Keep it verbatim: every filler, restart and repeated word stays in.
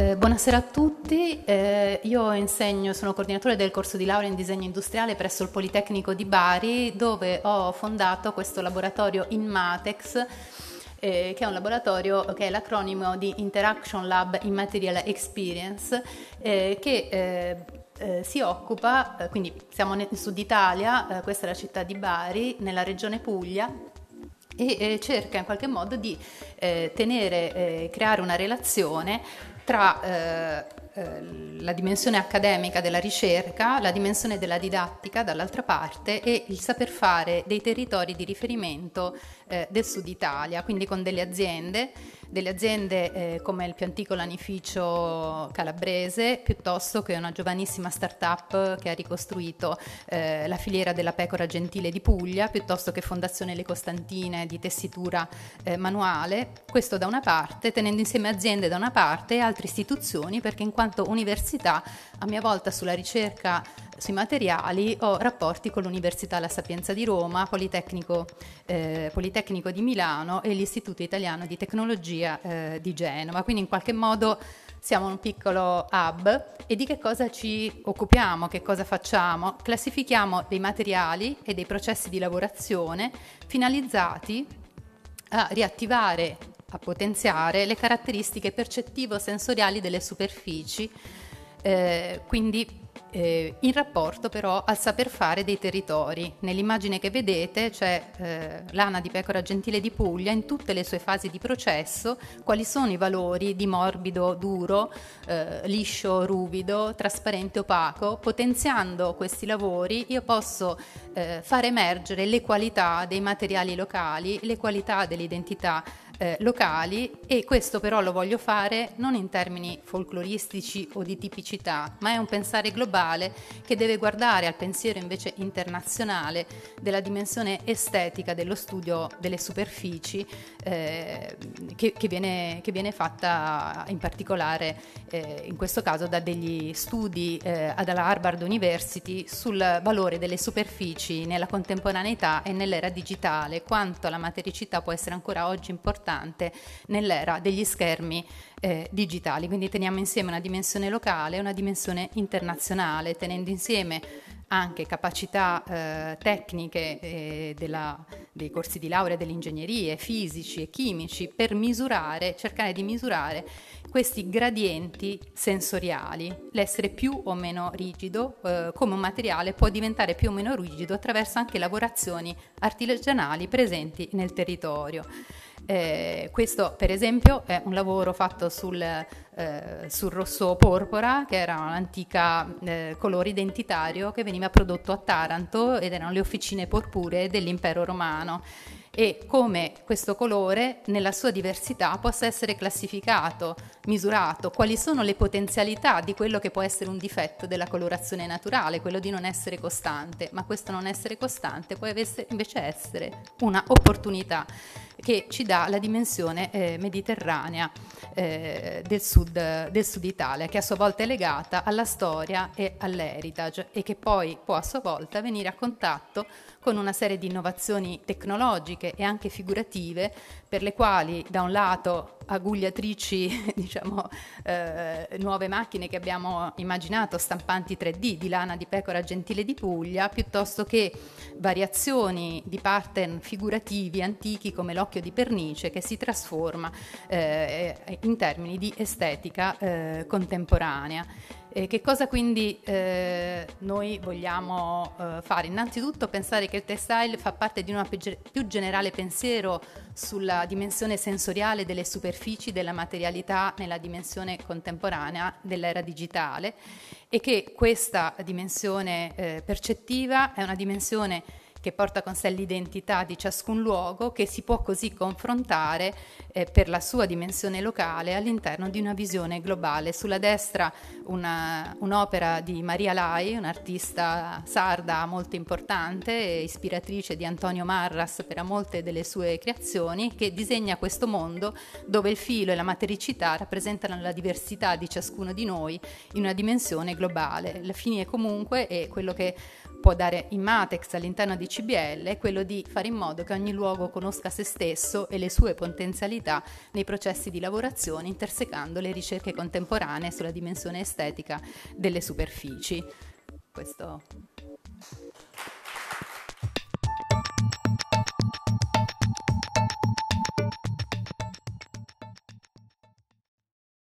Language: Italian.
Eh, buonasera a tutti, eh, io insegno, sono coordinatore del corso di laurea in disegno industriale presso il Politecnico di Bari, dove ho fondato questo laboratorio Inmatex, eh, che è un laboratorio che è l'acronimo di Interaction Lab Immaterial Experience, eh, che eh, eh, si occupa, eh, quindi siamo nel Sud Italia, eh, questa è la città di Bari, nella regione Puglia, e eh, cerca in qualche modo di eh, tenere, eh, creare una relazione tra eh, eh, la dimensione accademica della ricerca, la dimensione della didattica dall'altra parte e il saper fare dei territori di riferimento eh, del Sud Italia, quindi con delle aziende, delle aziende eh, come il più antico lanificio calabrese, piuttosto che una giovanissima start-up che ha ricostruito eh, la filiera della pecora gentile di Puglia, piuttosto che Fondazione Le Costantine di tessitura eh, manuale, questo da una parte, tenendo insieme aziende da una parte e altre istituzioni, perché in quanto università, a mia volta sulla ricerca sui materiali, ho rapporti con l'Università La Sapienza di Roma, Politecnico, eh, Politecnico di Milano e l'Istituto Italiano di Tecnologia eh, di Genova. Quindi in qualche modo siamo un piccolo hub. E di che cosa ci occupiamo, che cosa facciamo? Classifichiamo dei materiali e dei processi di lavorazione finalizzati a riattivare, a potenziare le caratteristiche percettivo-sensoriali delle superfici, eh, quindi eh, in rapporto però al saper fare dei territori. Nell'immagine che vedete c'è eh, l'ana di pecora gentile di Puglia in tutte le sue fasi di processo, quali sono i valori di morbido, duro, eh, liscio, ruvido, trasparente, opaco. Potenziando questi lavori io posso eh, far emergere le qualità dei materiali locali, le qualità dell'identità Eh, locali, e questo però lo voglio fare non in termini folcloristici o di tipicità, ma è un pensare globale che deve guardare al pensiero invece internazionale della dimensione estetica dello studio delle superfici, eh, che, che, viene, che viene fatta in particolare eh, in questo caso da degli studi eh, alla Harvard University sul valore delle superfici nella contemporaneità e nell'era digitale, quanto la matericità può essere ancora oggi importante nell'era degli schermi eh, digitali. Quindi teniamo insieme una dimensione locale e una dimensione internazionale, tenendo insieme anche capacità eh, tecniche eh, della, dei corsi di laurea delle ingegnerie, fisici e chimici, per misurare, cercare di misurare questi gradienti sensoriali, l'essere più o meno rigido, eh, come un materiale può diventare più o meno rigido attraverso anche lavorazioni artigianali presenti nel territorio. Eh, questo per esempio è un lavoro fatto sul, eh, sul rosso porpora, che era un'antica eh, colore identitario che veniva prodotto a Taranto ed erano le officine porpuree dell'impero romano, e come questo colore nella sua diversità possa essere classificato, misurato, quali sono le potenzialità di quello che può essere un difetto della colorazione naturale, quello di non essere costante, ma questo non essere costante può invece essere una opportunità che ci dà la dimensione eh, mediterranea eh, del, sud, del sud Italia, che a sua volta è legata alla storia e all'heritage e che poi può a sua volta venire a contatto con una serie di innovazioni tecnologiche e anche figurative, per le quali da un lato agugliatrici, diciamo, eh, nuove macchine che abbiamo immaginato, stampanti tre D di lana di pecora gentile di Puglia, piuttosto che variazioni di pattern figurativi antichi come l'occhio di pernice, che si trasforma eh, in termini di estetica eh, contemporanea. Eh, che cosa quindi eh, noi vogliamo eh, fare? Innanzitutto pensare che il textile fa parte di un più generale pensiero sulla dimensione sensoriale delle superfici, della materialità nella dimensione contemporanea dell'era digitale, e che questa dimensione eh, percettiva è una dimensione che porta con sé l'identità di ciascun luogo, che si può così confrontare eh, per la sua dimensione locale all'interno di una visione globale. Sulla destra una, un'opera di Maria Lai, un'artista sarda molto importante e ispiratrice di Antonio Marras per molte delle sue creazioni, che disegna questo mondo dove il filo e la matericità rappresentano la diversità di ciascuno di noi in una dimensione globale. La fine comunque è quello che può dare Inmatex all'interno di C B L è quello di fare in modo che ogni luogo conosca se stesso e le sue potenzialità nei processi di lavorazione, intersecando le ricerche contemporanee sulla dimensione estetica delle superfici. Questo